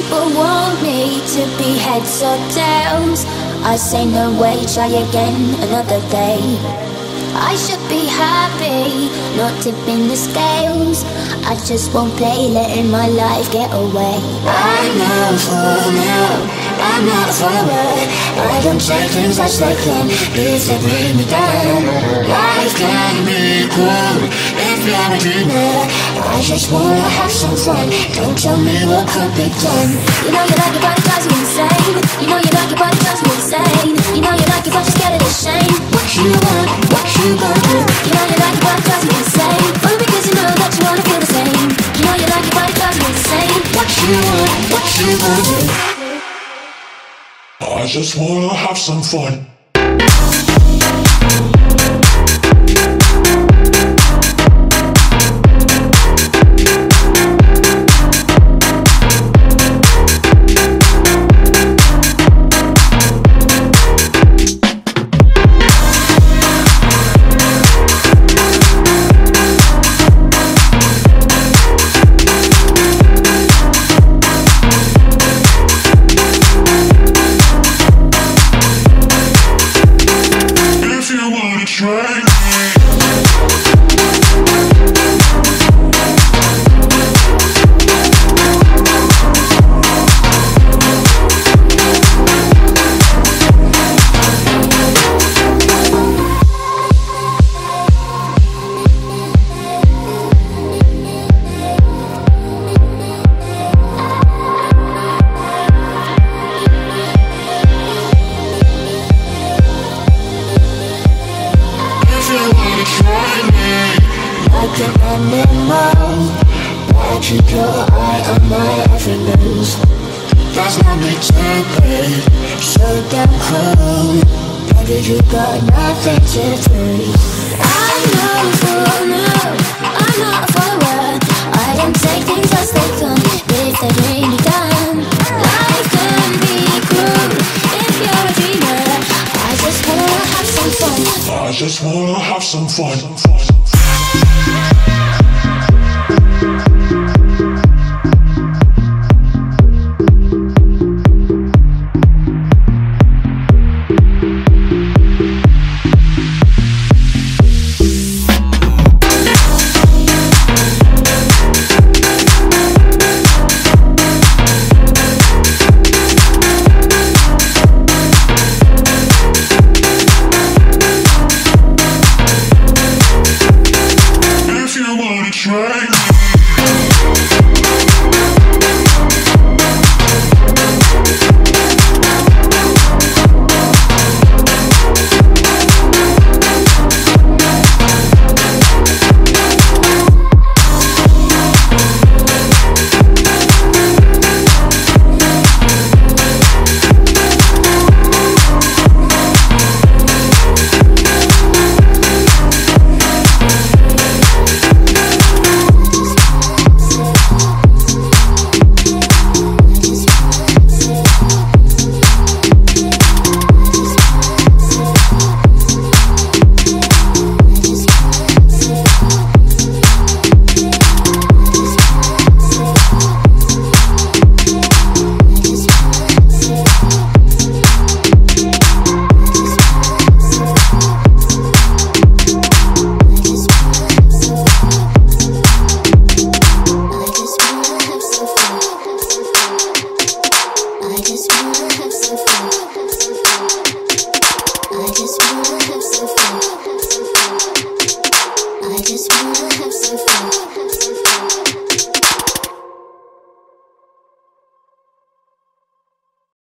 People want me to be heads or tails. I say no way, try again another day. I should be happy, not tipping the scales. I just won't play, letting my life get away. I'm not a fool now, I'm not a follower. I don't take things as they come, if they bring me down. Life can be cool if you're a dreamer. I just wanna have some fun, don't tell me what could be done. You know you like it but it drives me insane. You know you like it but it drives me insane. You know you like it but you're scared of the shame. What you want, what you gonna do? You know you like it but it drives me insane. Only because you know that you wanna feel the same. You know you like it but it drives me insane. What you want, what you gonna do? I just wanna have some fun. Like an animal, why keep your eye on my every move? There's no need to be so damn cool. Baby, you got nothing to prove. I'm not a fool, no, I'm not a follower. I don't take things as they come, if they bring me down. Life can be cruel if you're a dreamer. I just wanna have some fun. I just wanna have some fun.